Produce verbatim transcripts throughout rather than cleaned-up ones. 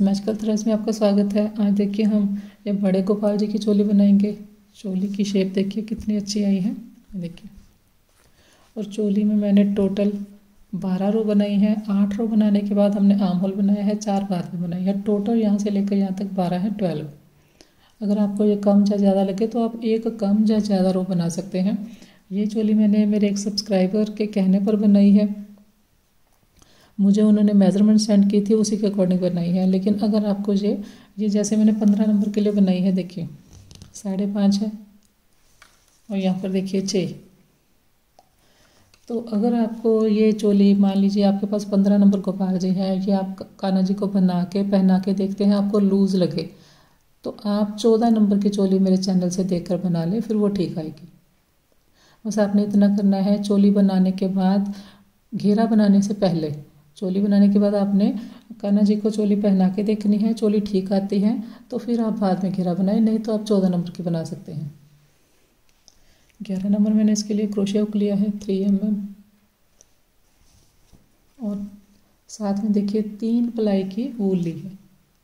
Magical threads में आपका स्वागत है। आज देखिए हम ये बड़े गोपाल जी की चोली बनाएंगे। चोली की शेप देखिए कितनी अच्छी आई है, देखिए। और चोली में मैंने टोटल बारह रो बनाई है। आठ रो बनाने के बाद हमने आर्म होल बनाया है, चार बाद में बनाई है। टोटल यहाँ से लेकर यहाँ तक बारह है, ट्वेल्व। अगर आपको ये कम या ज़्यादा लगे तो आप एक कम या ज़्यादा रो बना सकते हैं। ये चोली मैंने मेरे एक सब्सक्राइबर के कहने पर बनाई है। मुझे उन्होंने मेज़रमेंट सेंड की थी, उसी के अकॉर्डिंग बनाई है। लेकिन अगर आपको ये ये जैसे मैंने पंद्रह नंबर के लिए बनाई है, देखिए साढ़े पाँच है और यहाँ पर देखिए छः। तो अगर आपको ये चोली, मान लीजिए आपके पास पंद्रह नंबर गोपाल जी है, ये आप कान्हा जी को बना के पहना के देखते हैं, आपको लूज़ लगे तो आप चौदह नंबर की चोली मेरे चैनल से देखकर बना लें, फिर वो ठीक आएगी। बस आपने इतना करना है, चोली बनाने के बाद, घेरा बनाने से पहले, चोली बनाने के बाद आपने कान्हा जी को चोली पहना के देखनी है। चोली ठीक आती है तो फिर आप बाद में घेरा बनाएं, नहीं तो आप चौदह नंबर की बना सकते हैं। ग्यारह नंबर मैंने इसके लिए क्रोशिया हुक लिया है थ्री एम एम, और साथ में देखिए तीन प्लाई की वूल ली है।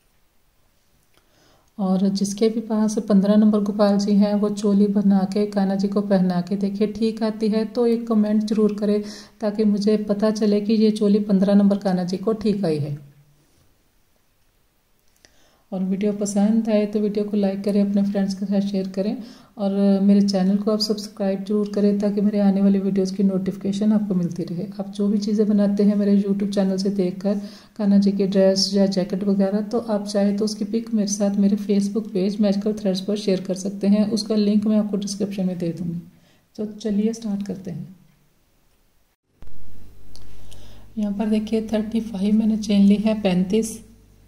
और जिसके भी पास पंद्रह नंबर गोपाल जी हैं, वो चोली बना के कान्हा जी को पहना के देखिए ठीक आती है तो एक कमेंट जरूर करें, ताकि मुझे पता चले कि ये चोली पंद्रह नंबर कान्हा जी को ठीक आई है। और वीडियो पसंद आए तो वीडियो को लाइक करें, अपने फ्रेंड्स के साथ शेयर करें, और मेरे चैनल को आप सब्सक्राइब जरूर करें, ताकि मेरे आने वाली वीडियोस की नोटिफिकेशन आपको मिलती रहे। आप जो भी चीज़ें बनाते हैं मेरे यूट्यूब चैनल से देखकर, कान्हा जी की ड्रेस या जैकेट वगैरह, तो आप चाहे तो उसकी पिक मेरे साथ मेरे फेसबुक पेज मैजिकल थ्रेड्स पर शेयर कर सकते हैं। उसका लिंक मैं आपको डिस्क्रिप्शन में दे दूँगी। तो चलिए स्टार्ट करते हैं। यहाँ पर देखिए थर्टी फाइव मैंने चेन ली है, पैंतीस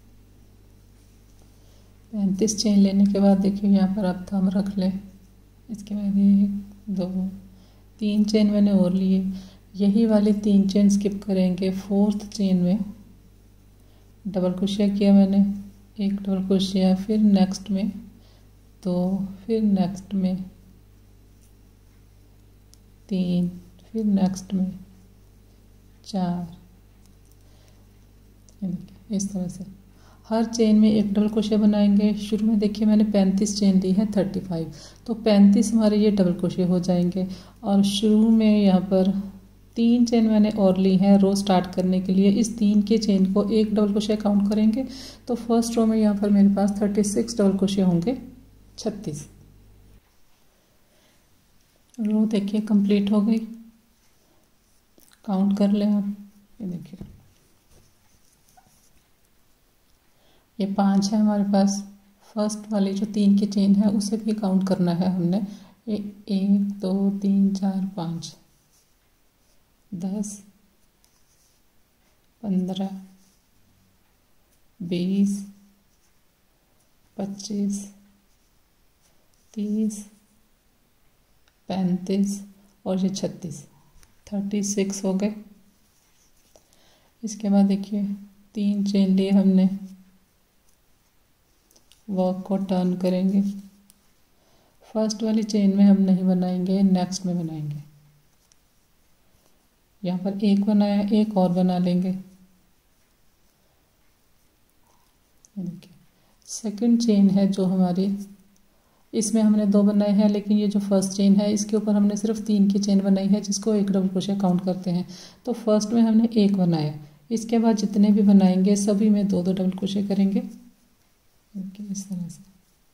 पैंतीस चेन लेने के बाद देखिए यहाँ पर आप थंब रख लें। इसके बाद एक दो तीन चेन मैंने और लिए, यही वाली तीन चेन स्किप करेंगे। फोर्थ चेन में डबल क्रोशिया किया मैंने, एक डबल क्रोशिया, फिर नेक्स्ट में दो, फिर नेक्स्ट में तीन, फिर नेक्स्ट में चार, इस तरह से हर चेन में एक डबल क्रोशिया बनाएंगे। शुरू में देखिए मैंने पैंतीस चेन ली है, थर्टी फाइव, तो पैंतीस हमारे ये डबल क्रोशिया हो जाएंगे। और शुरू में यहाँ पर तीन चेन मैंने और ली हैं रो स्टार्ट करने के लिए। इस तीन के चेन को एक डबल क्रोशिया काउंट करेंगे तो फर्स्ट रो में यहाँ पर मेरे पास थर्टी सिक्स डबल क्रोशिया होंगे, छत्तीस। रो देखिए कंप्लीट हो गई, काउंट कर लें आप। ये देखिए ये पांच है हमारे पास। फर्स्ट वाली जो तीन की चेन है उसे भी काउंट करना है हमने। ए, एक दो तीन चार पाँच, दस, पंद्रह, बीस, पच्चीस, तीस, पैंतीस और ये छत्तीस, थर्टी सिक्स हो गए। इसके बाद देखिए तीन चेन लिए हमने, वर्क को टर्न करेंगे। फर्स्ट वाली चेन में हम नहीं बनाएंगे, नेक्स्ट में बनाएंगे। यहाँ पर एक बनाया, एक और बना लेंगे। देखिए सेकंड चेन है जो हमारी, इसमें हमने दो बनाए हैं, लेकिन ये जो फर्स्ट चेन है इसके ऊपर हमने सिर्फ तीन की चेन बनाई है, जिसको एक डबल क्रोशिया काउंट करते हैं। तो फर्स्ट में हमने एक बनाया, इसके बाद जितने भी बनाएंगे सभी में दो दो डबल क्रोशिया करेंगे, इस तरह से।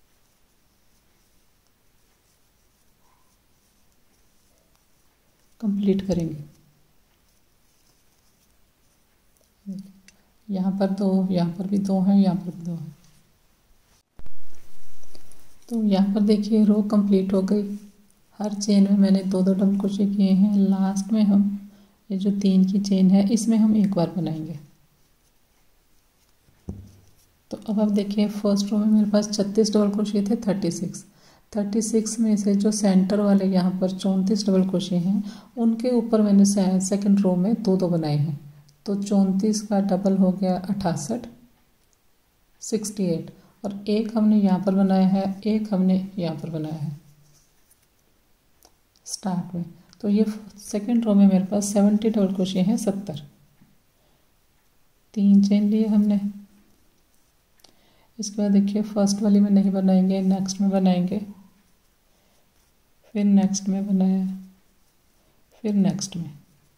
कंप्लीट करेंगे। यहाँ पर दो, यहाँ पर भी दो हैं, यहाँ पर भी दो हैं। तो यहाँ पर देखिए रो कंप्लीट हो गई। हर चेन में मैंने दो दो डबल क्रोशिया किए हैं। लास्ट में हम ये जो तीन की चेन है इसमें हम एक बार बनाएंगे। तो अब आप देखिए फर्स्ट रो में मेरे पास छत्तीस डबल क्रोशिया थे, थर्टी सिक्स थर्टी सिक्स में से जो सेंटर वाले यहाँ पर चौंतीस डबल क्रोशिया हैं, उनके ऊपर मैंने सेकंड रो में दो दो बनाए हैं। तो चौंतीस का डबल हो गया अठासठ, सिक्सटी एट, और एक हमने यहाँ पर बनाया है, एक हमने यहाँ पर बनाया है स्टार्ट में। तो ये सेकंड रो में मेरे पास सेवेंटी डबल क्रोशिया हैं, सत्तर। तीन चेन लिए हमने, इसके बाद देखिए फर्स्ट वाली में नहीं बनाएंगे, नेक्स्ट में बनाएंगे, फिर नेक्स्ट में बनाया, फिर नेक्स्ट में।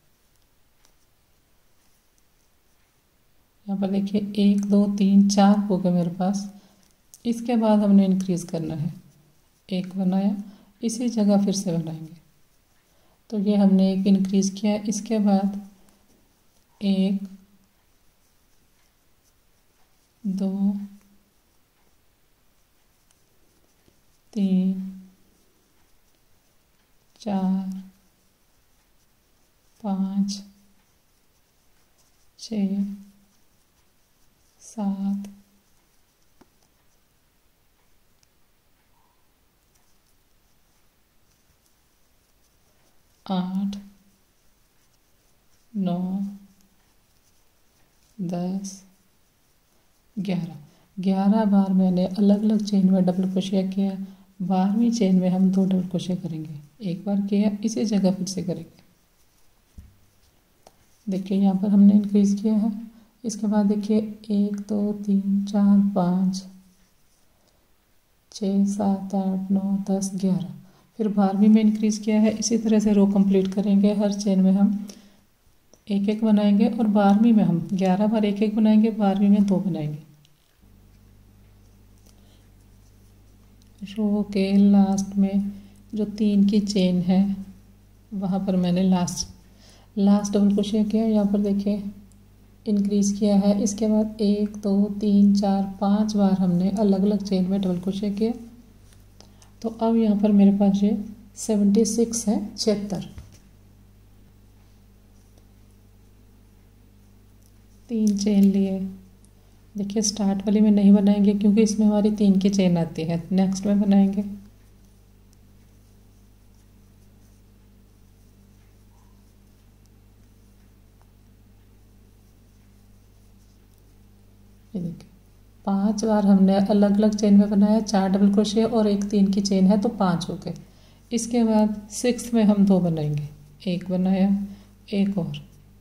यहाँ पर देखिए एक दो तीन चार हो गए मेरे पास। इसके बाद हमने इंक्रीज करना है, एक बनाया, इसी जगह फिर से बनाएंगे। तो ये हमने एक इंक्रीज किया। इसके बाद एक दो तीन चार पाँच छः सात आठ नौ दस ग्यारह। ग्यारह बार मैंने अलग अलग चेन में डबल क्रोशिया किया। बारहवीं चेन में हम दो डबल क्रोशिया करेंगे, एक बार किया, इसी जगह फिर से करेंगे। देखिए यहाँ पर हमने इंक्रीज किया है। इसके बाद देखिए एक दो तीन चार पाँच छः सात आठ नौ दस ग्यारह, फिर बारहवीं में इंक्रीज किया है। इसी तरह से रो कंप्लीट करेंगे। हर चेन में हम एक एक बनाएंगे और बारहवीं में हम ग्यारह बार एक एक बनाएंगे, बारहवीं में दो बनाएंगे। रो के लास्ट में जो तीन की चेन है वहाँ पर मैंने लास्ट लास्ट डबल क्रोशिया किया। यहाँ पर देखिए इंक्रीज किया है। इसके बाद एक दो तीन चार पाँच बार हमने अलग अलग चेन में डबल क्रोशिया किया। तो अब यहाँ पर मेरे पास ये सेवेंटी सिक्स है, छिहत्तर। तीन चेन लिए। देखिए स्टार्ट वाली में नहीं बनाएंगे क्योंकि इसमें हमारी तीन की चेन आती है, नेक्स्ट में बनाएंगे। ये देखिए पांच बार हमने अलग अलग चेन में बनाया, चार डबल क्रोशिया और एक तीन की चेन है तो पांच हो गए। इसके बाद सिक्स में हम दो बनाएंगे, एक बनाया, एक और।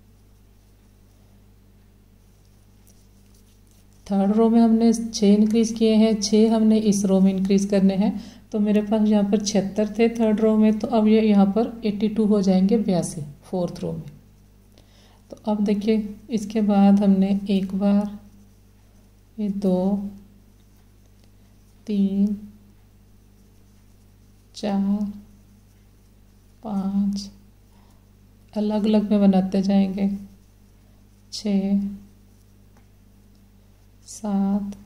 थर्ड रो में हमने छः इंक्रीज किए हैं, छः हमने इस रो में इंक्रीज करने हैं। तो मेरे पास यहाँ पर छिहत्तर थे थर्ड रो में, तो अब ये यहाँ पर बयासी हो जाएंगे, बयासी फोर्थ रो में। तो अब देखिए इसके बाद हमने एक बार, ये दो तीन चार पाँच अलग अलग में बनाते जाएंगे, छः सात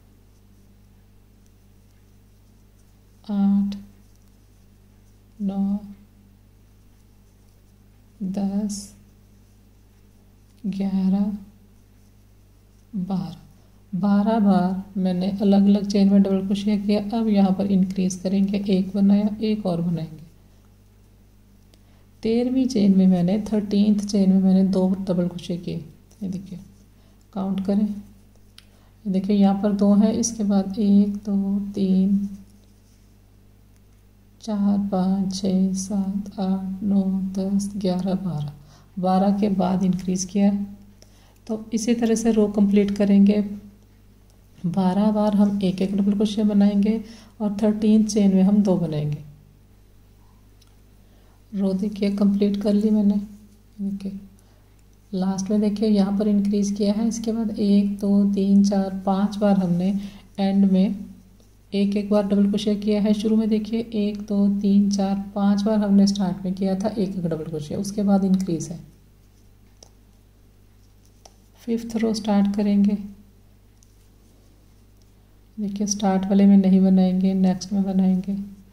आठ नौ दस ग्यारह बारह। बारह बार मैंने अलग अलग चेन में डबल क्रोशिया किया। अब यहाँ पर इंक्रीज करेंगे, एक बनाया, एक और बनाएंगे। तेरहवीं चेन में मैंने थर्टीन्थ चेन में मैंने दो डबल क्रोशिया किए। ये देखिए काउंट करें, ये देखिए यहाँ पर दो है। इसके बाद एक दो तीन चार पाँच छः सात आठ नौ दस ग्यारह बारह। बारह के बाद इंक्रीज किया। तो इसी तरह से रो कंप्लीट करेंगे। बारह बार हम एक एक डबल क्रोशिया बनाएंगे और थर्टीन चेन में हम दो बनाएंगे। रो देखिए कंप्लीट कर ली मैंने। देखिए लास्ट में देखिए यहाँ पर इंक्रीज किया है। इसके बाद एक दो तीन चार पाँच बार हमने एंड में एक एक बार डबल क्रोशिया किया है। शुरू में देखिए एक दो तीन चार पाँच बार हमने स्टार्ट में किया था एक एक डबल क्रोशिया, उसके बाद इंक्रीज है। फिफ्थ रो स्टार्ट करेंगे। देखिए स्टार्ट वाले में नहीं बनाएंगे, नेक्स्ट में बनाएंगे।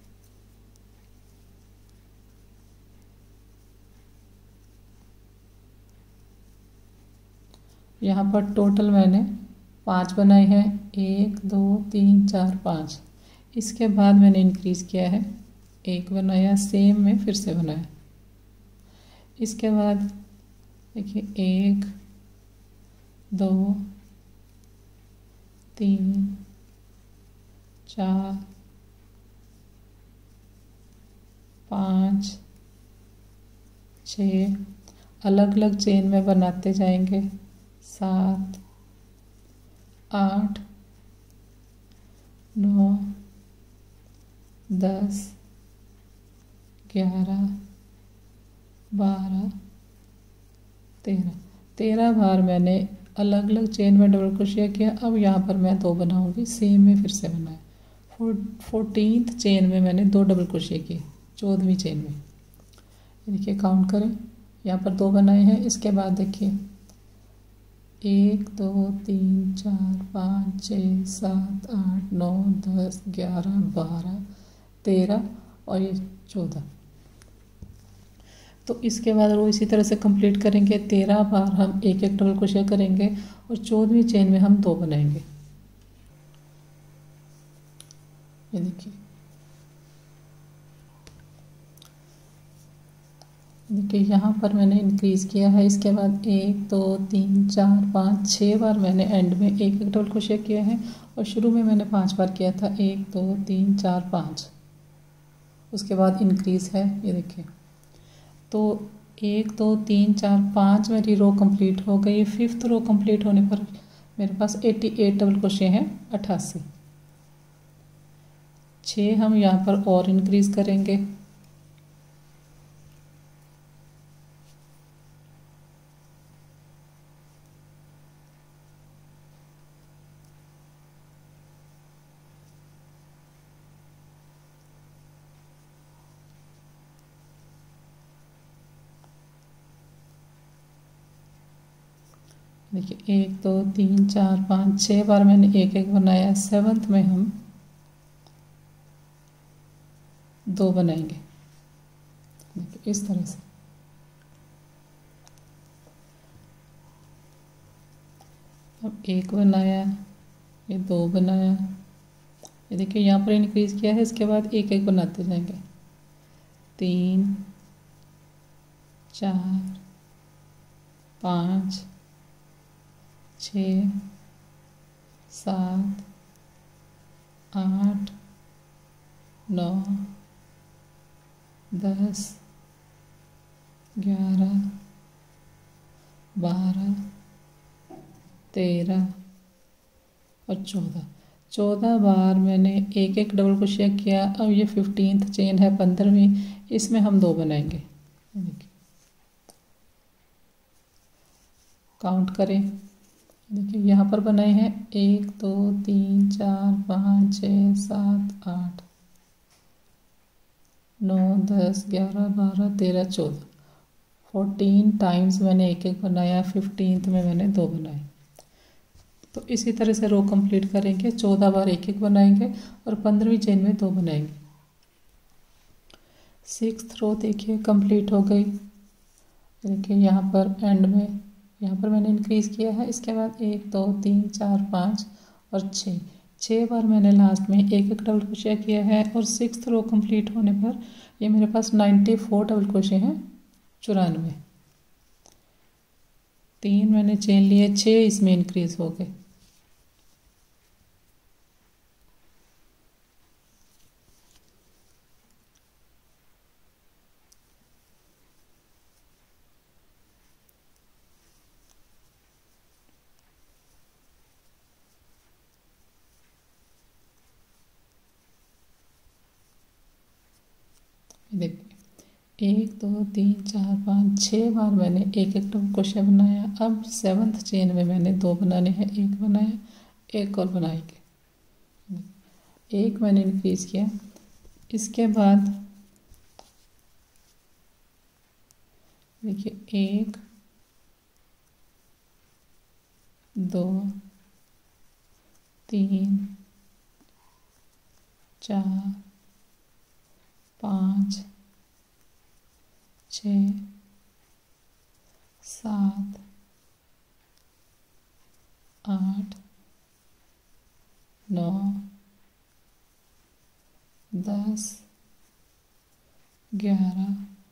यहाँ पर टोटल मैंने पाँच बनाए हैं, एक दो तीन चार पाँच। इसके बाद मैंने इंक्रीज किया है, एक बनाया, सेम में फिर से बनाया। इसके बाद देखिए एक दो तीन चार पाँच छः अलग अलग चेन में बनाते जाएंगे, सात आठ नौ, दस, ग्यारह, बारह, तेरह। तेरह बार मैंने अलग अलग चेन में डबल क्रोशिया किया। अब यहाँ पर मैं दो बनाऊंगी, सेम में फिर से बनाया। फोर फोर्टीनथ चेन में मैंने दो डबल क्रोशिया किए, चौदहवीं चेन में। देखिए काउंट करें, यहाँ पर दो बनाए हैं। इसके बाद देखिए एक, दो, तीन, चार, पाँच, छः, सात, आठ, नौ, दस, ग्यारह, बारह, तेरह और ये चौदह। तो इसके बाद रो इसी तरह से कंप्लीट करेंगे। तेरह बार हम एक एक डबल क्रोशिया करेंगे और चौदहवीं चेन में हम दो बनाएंगे। ये देखिए देखिए यहाँ पर मैंने इंक्रीज़ किया है। इसके बाद एक, दो, तीन, चार, पाँच, छः बार मैंने एंड में एक एक डबल क्रोशिया किया है और शुरू में मैंने पांच बार किया था। एक, दो, तीन, चार, पाँच। उसके बाद इंक्रीज़ है, ये देखिए। तो एक, दो, तीन, चार, पाँच मेरी रो कंप्लीट हो गई। फिफ्थ रो कंप्लीट होने पर मेरे पास अट्ठासी डबल क्रोशिया हैं, अट्ठासी। छः हम यहाँ पर और इंक्रीज़ करेंगे। देखिए एक, दो, तीन, चार, पाँच, छः बार मैंने एक एक बनाया। सेवन्थ में हम दो बनाएंगे, देखिए इस तरह से। अब एक बनाया, ये दो बनाया, ये देखिए यहाँ पर इंक्रीज़ किया है। इसके बाद एक एक बनाते जाएंगे। तीन, चार, पाँच, छः, सात, आठ, नौ, दस, ग्यारह, बारह, तेरह और चौदह। चौदह बार मैंने एक एक डबल क्रोशिया किया। अब ये फिफ्टींथ चेन है, पंद्रहवीं, इसमें हम दो बनाएंगे। देखिए काउंट करें, देखिए यहाँ पर बनाए हैं एक, दो, तीन, चार, पाँच, छः, सात, आठ, नौ, दस, ग्यारह, बारह, तेरह, चौदह। फोर्टीन टाइम्स मैंने एक एक बनाया। फिफ्टींथ में मैंने दो बनाए। तो इसी तरह से रो कंप्लीट करेंगे। चौदह बार एक एक बनाएंगे और पंद्रहवीं चेन में दो बनाएंगे। सिक्स्थ रो देखिए कंप्लीट हो गई। देखिए यहाँ पर एंड में यहाँ पर मैंने इंक्रीज़ किया है। इसके बाद एक, दो, तीन, चार, पाँच और छः छः बार मैंने लास्ट में एक एक डबल क्रोशिया किया है। और सिक्स्थ रो कंप्लीट होने पर ये मेरे पास नाइन्टी फोर डबल क्रोशिया हैं, चौरानवे। तीन मैंने चेन लिए, छः इसमें इंक्रीज़ हो गए। देखिए एक, दो, तीन, चार, पाँच, छः बार मैंने एक एक डबल क्रोशिया बनाया। अब सेवन्थ चेन में मैंने दो बनाने हैं। एक बनाया, एक और बनाएंगे। एक मैंने इंक्रीज़ किया। इसके बाद देखिए एक, दो, तीन, चार, पाँच, छः, सात, आठ, नौ, दस, ग्यारह,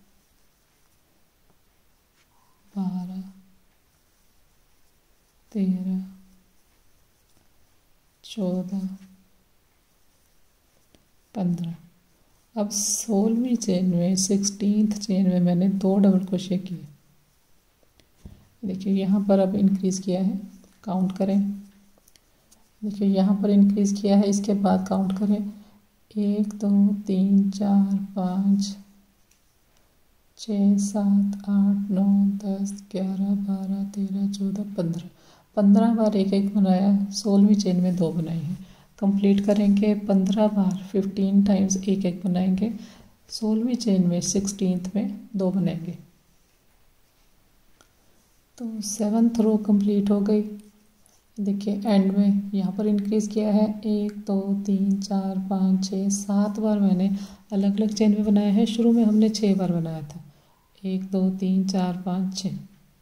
बारह, तेरह, चौदह, पंद्रह। अब सोलहवीं चेन में, सिक्सटीन्थ चेन में मैंने दो डबल क्रोशिया किए। देखिए यहाँ पर अब इंक्रीज़ किया है, काउंट करें। देखिए यहाँ पर इंक्रीज़ किया है, इसके बाद काउंट करें, एक दो तीन चार पाँच छः सात आठ नौ दस ग्यारह बारह तेरह चौदह पंद्रह पंद्रह बार एक एक बनाया, सोलहवीं चेन में दो बनाई है। कंप्लीट करेंगे पंद्रह बार, फिफ्टीन टाइम्स एक एक बनाएंगे, सोलहवीं चेन में सिक्सटीन्थ में दो बनाएंगे। तो सेवन्थ रो कंप्लीट हो गई। देखिए एंड में यहाँ पर इंक्रीज़ किया है, एक दो तीन चार पाँच छः सात बार मैंने अलग अलग चेन में बनाया है। शुरू में हमने छः बार बनाया था, एक दो तीन चार पाँच छः।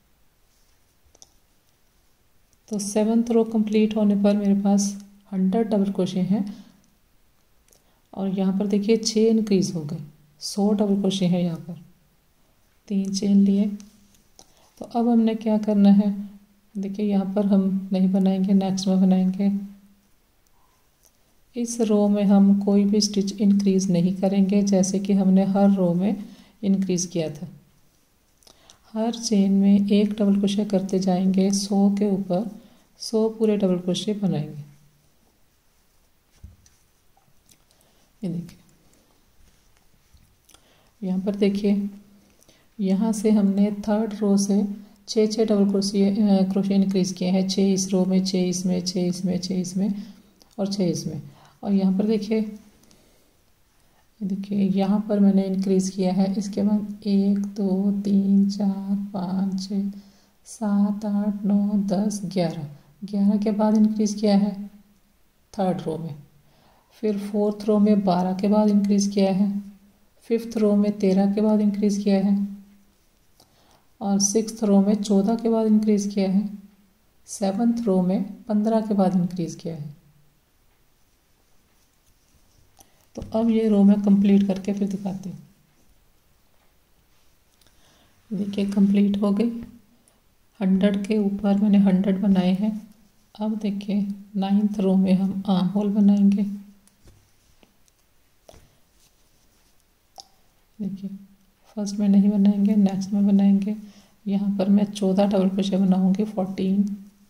तो सेवन्थ रो कंप्लीट होने पर मेरे पास हंड्रेड डबल क्रोशे हैं और यहाँ पर देखिए छः इंक्रीज़ हो गए, सौ डबल क्रोशे हैं यहाँ पर। तीन चेन लिए। तो अब हमने क्या करना है, देखिए यहाँ पर हम नहीं बनाएंगे, नेक्स्ट में बनाएंगे। इस रो में हम कोई भी स्टिच इंक्रीज़ नहीं करेंगे, जैसे कि हमने हर रो में इंक्रीज़ किया था। हर चेन में एक डबल क्रोशे करते जाएंगे, सौ के ऊपर सौ पूरे डबल क्रोशे बनाएंगे। ये देखिए यहाँ पर देखिए, यहाँ से हमने थर्ड रो से छः छः डबल क्रोशे क्रोशे इंक्रीज़ किए हैं, छः इस रो में, छः इसमें, छः इसमें, छः इसमें और छः इसमें। और यहाँ पर देखिए देखिए यहाँ पर मैंने इंक्रीज़ किया है। इसके बाद एक दो तीन चार पाँच छः सात आठ नौ दस ग्यारह ग्यारह के बाद इंक्रीज़ किया है थर्ड रो में। फिर फोर्थ रो में बारह के बाद इंक्रीज़ किया है। फिफ्थ रो में तेरह के बाद इंक्रीज़ किया है और सिक्स्थ रो में चौदह के बाद इंक्रीज़ किया है। सेवन्थ रो में पंद्रह के बाद इंक्रीज़ किया है। तो अब ये रो मैं कंप्लीट करके फिर दिखाती हूँ। देखिए कंप्लीट हो गई। हंड्रेड के ऊपर मैंने हंड्रेड बनाए हैं। अब देखिए नाइन्थ रो में हम आर्म होल बनाएंगे। देखिए फर्स्ट में नहीं बनाएंगे, नेक्स्ट में बनाएंगे। यहाँ पर मैं चौदह डबल क्रोशे बनाऊंगी, फोर्टीन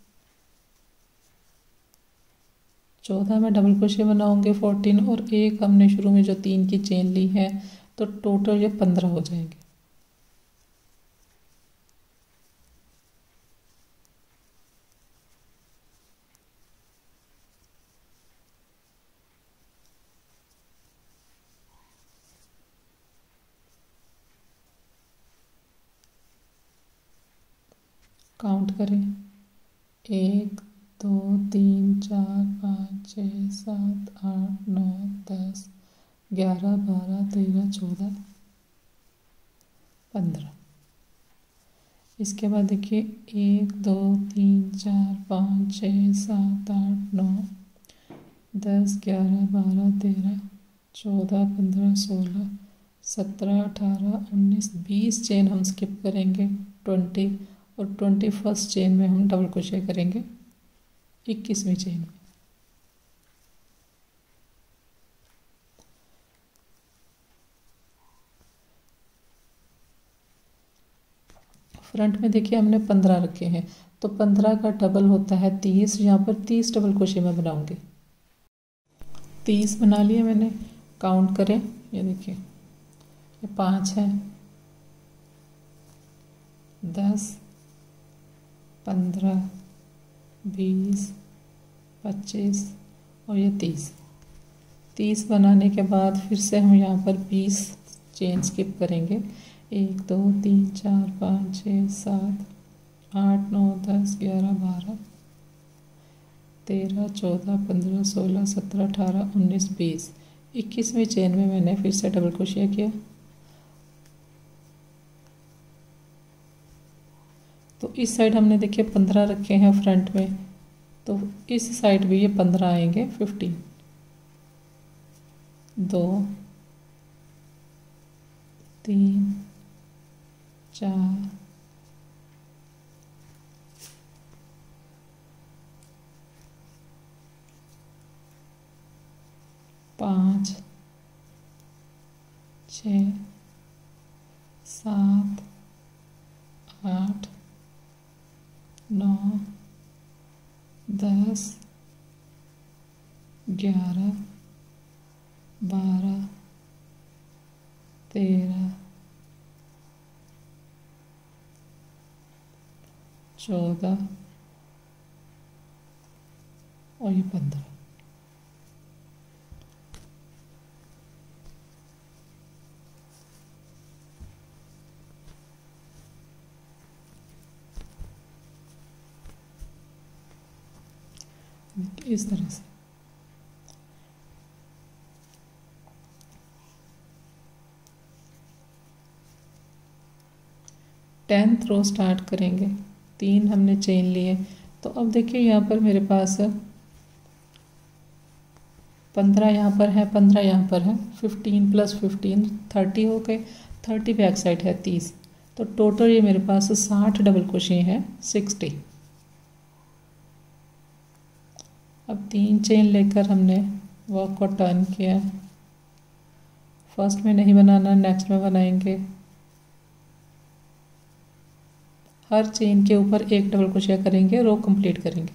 चौदह में डबल क्रोशे बनाऊंगे फोर्टीन, और एक हमने शुरू में जो तीन की चेन ली है, तो टोटल ये पंद्रह हो जाएंगे। काउंट करें, एक दो तीन चार पाँच छः सात आठ नौ दस ग्यारह बारह तेरह चौदह पंद्रह। इसके बाद देखिए एक दो तीन चार पाँच छः सात आठ नौ दस ग्यारह बारह तेरह चौदह पंद्रह सोलह सत्रह अठारह उन्नीस बीस चेन हम स्किप करेंगे, ट्वेंटी, और ट्वेंटी फर्स्ट चेन में हम डबल क्रोशे करेंगे इक्कीसवीं चेन में। फ्रंट में देखिए हमने पंद्रह रखे हैं, तो पंद्रह का डबल होता है तीस। यहाँ पर तीस डबल क्रोशे में बनाऊंगी। तीस बना लिए मैंने। काउंट करें, ये देखिए ये पाँच है, दस पंद्रह बीस पच्चीस और ये तीस। तीस बनाने के बाद फिर से हम यहाँ पर बीस चेन स्किप करेंगे। एक दो तीन चार पाँच छः सात आठ नौ दस ग्यारह बारह तेरह चौदह पंद्रह सोलह सत्रह अठारह उन्नीस बीस। इक्कीसवीं चेन में मैंने फिर से डबल क्रोशिया किया। तो इस साइड हमने देखिए पंद्रह रखे हैं फ्रंट में, तो इस साइड भी ये पंद्रह आएंगे, फिफ्टीन। दो तीन चार पाँच छः सात आठ नौ दस ग्यारह, बारह, तेरह, चौदह और ये पंद्रह। इस तरह से टेंथ रो स्टार्ट करेंगे। तीन हमने चेन लिए, तो अब देखिए यहाँ पर मेरे पास पंद्रह यहाँ पर है, पंद्रह यहाँ पर है, फिफ्टीन प्लस फिफ्टीन थर्टी हो गए, थर्टी बैक साइड है तीस, तो टोटल ये मेरे पास साठ डबल क्रोशे है, सिक्सटी। अब तीन चेन लेकर हमने वर्क को टर्न किया। फर्स्ट में नहीं बनाना, नेक्स्ट में बनाएंगे। हर चेन के ऊपर एक डबल क्रोशिया करेंगे, रो कंप्लीट करेंगे।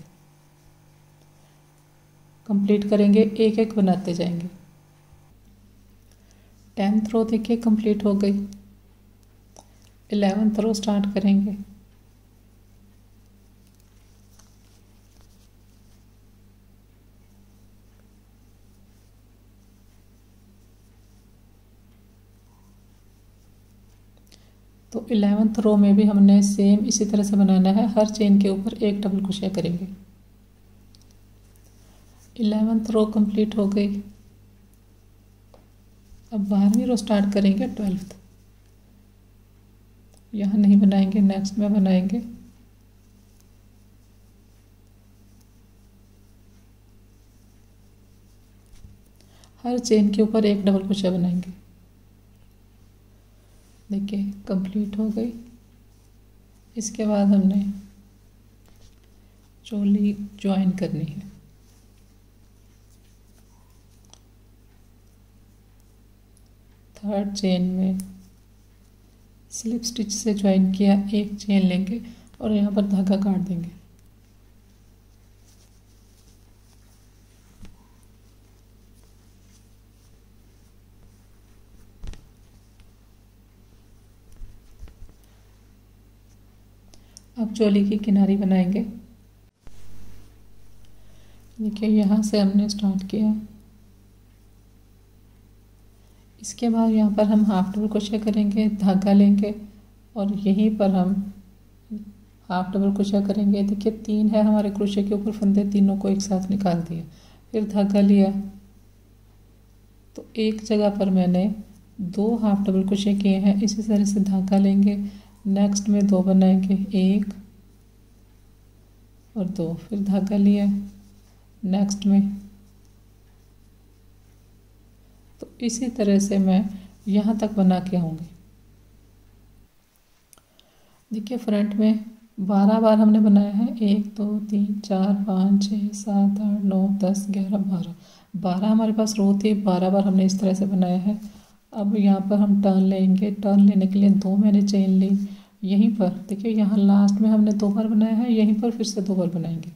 कंप्लीट करेंगे, एक एक बनाते जाएंगे। टेंथ रो देखिए कंप्लीट हो गई। इलेवेंथ रो स्टार्ट करेंगे। तो इलेवेंथ रो में भी हमने सेम इसी तरह से बनाना है, हर चेन के ऊपर एक डबल क्रोशिया करेंगे। इलेवेंथ रो कंप्लीट हो गई। अब बारहवीं रो स्टार्ट करेंगे, ट्वेल्थ। यहाँ नहीं बनाएंगे, नेक्स्ट में बनाएंगे। हर चेन के ऊपर एक डबल क्रोशिया बनाएंगे। देखिए कंप्लीट हो गई। इसके बाद हमने चोली ज्वाइन करनी है। थर्ड चेन में स्लिप स्टिच से ज्वाइन किया, एक चेन लेंगे और यहाँ पर धागा काट देंगे। अब चोली की किनारी बनाएंगे। देखिए यहाँ से हमने स्टार्ट किया। इसके बाद यहाँ पर हम हाफ डबल क्रोशिया करेंगे, धागा लेंगे और यहीं पर हम हाफ डबल क्रोशिया करेंगे। देखिए तीन है हमारे क्रोशिया के ऊपर फंदे, तीनों को एक साथ निकाल दिया, फिर धागा लिया। तो एक जगह पर मैंने दो हाफ डबल क्रोशिया किए हैं। इसी तरह से धागा लेंगे, नेक्स्ट में दो बनाएंगे, एक और दो, फिर धागा लिया नेक्स्ट में। तो इसी तरह से मैं यहाँ तक बना के आऊँगी। देखिए फ्रंट में बारह बार हमने बनाया है, एक दो तीन चार पाँच छः सात आठ नौ दस ग्यारह बारह, बारह हमारे पास रो थी, बारह बार हमने इस तरह से बनाया है। अब यहाँ पर हम टर्न लेंगे। टर्न लेने के लिए दो मैंने चेन ली। यहीं पर देखिए यहाँ लास्ट में हमने दो बार बनाया है, यहीं पर फिर से दो बार बनाएंगे।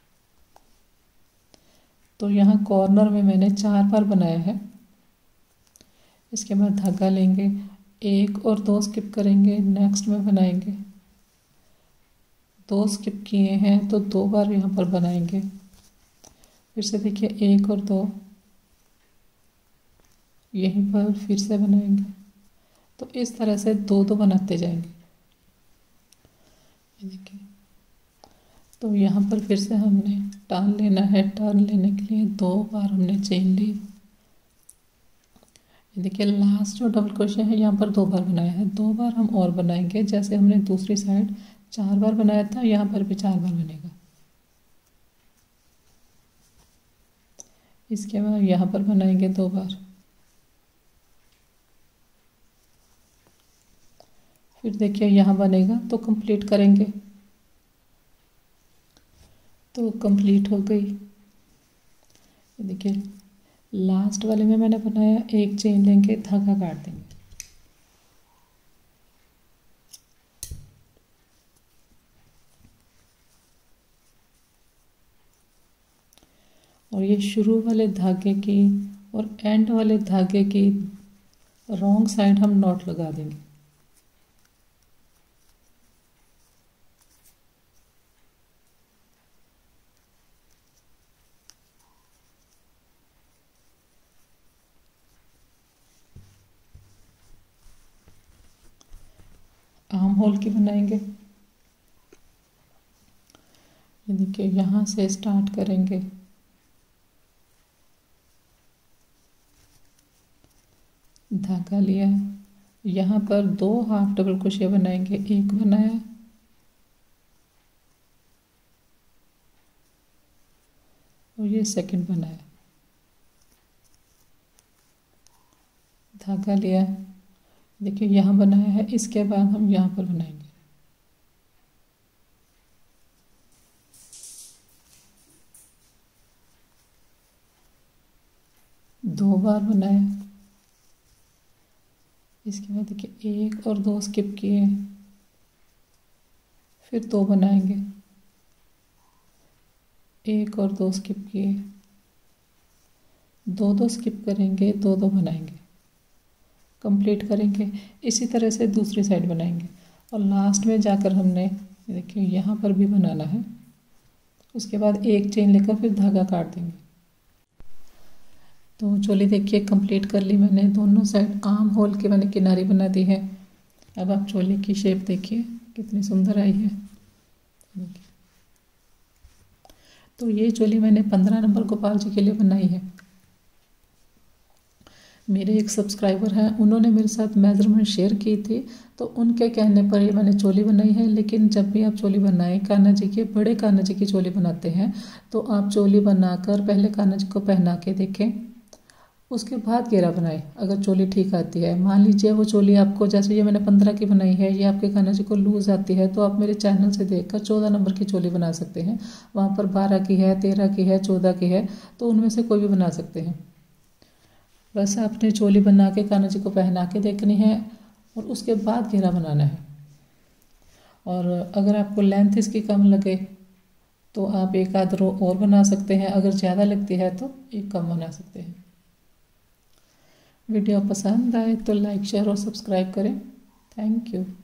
तो यहाँ कॉर्नर में मैंने चार बार बनाया है। इसके बाद धागा लेंगे, एक और दो स्किप करेंगे, नेक्स्ट में बनाएंगे। दो स्किप किए हैं तो दो बार यहाँ पर बनाएंगे। फिर से देखिए एक और दो, यहीं पर फिर से बनाएंगे। तो इस तरह से दो दो बनाते जाएंगे। ये देखिए, तो यहाँ पर फिर से हमने टर्न लेना है। टर्न लेने के लिए दो बार हमने चेन ली। ये देखिए लास्ट जो डबल क्रोशिया है यहाँ पर दो बार बनाया है, दो बार हम और बनाएंगे। जैसे हमने दूसरी साइड चार बार बनाया था, यहाँ पर भी चार बार बनेगा। इसके बाद यहाँ पर बनाएंगे दो बार, फिर देखिए यहाँ बनेगा तो कंप्लीट करेंगे। तो कंप्लीट हो गई। देखिए लास्ट वाले में मैंने बनाया, एक चेन लेंगे, धागा काट देंगे। और ये शुरू वाले धागे की और एंड वाले धागे की रॉन्ग साइड हम नॉट लगा देंगे। आर्म होल की बनाएंगे। ये देखिए यहाँ से स्टार्ट करेंगे, धागा लिया, यहाँ पर दो हाफ डबल क्रोशिया बनाएंगे, एक बनाया और ये सेकंड बनाया, धागा लिया, देखिए यहाँ बनाया है, इसके बाद हम यहाँ पर बनाएंगे, दो बार बनाया, इसके बाद देखिए एक और दो स्किप किए, फिर दो बनाएंगे, एक और दो स्किप किए, दो दो स्किप करेंगे, दो दो बनाएंगे, कंप्लीट करेंगे। इसी तरह से दूसरी साइड बनाएंगे और लास्ट में जाकर हमने देखिए यहाँ पर भी बनाना है। उसके बाद एक चेन लेकर फिर धागा काट देंगे। तो चोली देखिए कंप्लीट कर ली मैंने, दोनों साइड आर्म होल की मैंने किनारी बना दी है। अब आप चोली की शेप देखिए कितनी सुंदर आई है। देखिए तो ये चोली मैंने पंद्रह नंबर गोपाल जी के लिए बनाई है। मेरे एक सब्सक्राइबर हैं, उन्होंने मेरे साथ मेजरमेंट शेयर की थी, तो उनके कहने पर ये मैंने चोली बनाई है। लेकिन जब भी आप चोली बनाएं, कान्हा जी के बड़े कान्हा जी की चोली बनाते हैं, तो आप चोली बनाकर पहले कान्हा जी को पहना के देखें, उसके बाद घेरा बनाएं। अगर चोली ठीक आती है, मान लीजिए वो चोली आपको, जैसे ये मैंने पंद्रह की बनाई है, ये आपके कान्हा जी को लूज आती है, तो आप मेरे चैनल से देखकर चौदह नंबर की चोली बना सकते हैं। वहाँ पर बारह की है, तेरह की है, चौदह की है, तो उनमें से कोई भी बना सकते हैं। बस आपने चोली बना के कान्हा जी को पहना के देखनी है और उसके बाद घेरा बनाना है। और अगर आपको लेंथ इसकी कम लगे तो आप एक आध रो और बना सकते हैं, अगर ज़्यादा लगती है तो एक कम बना सकते हैं। वीडियो पसंद आए तो लाइक शेयर और सब्सक्राइब करें। Thank you.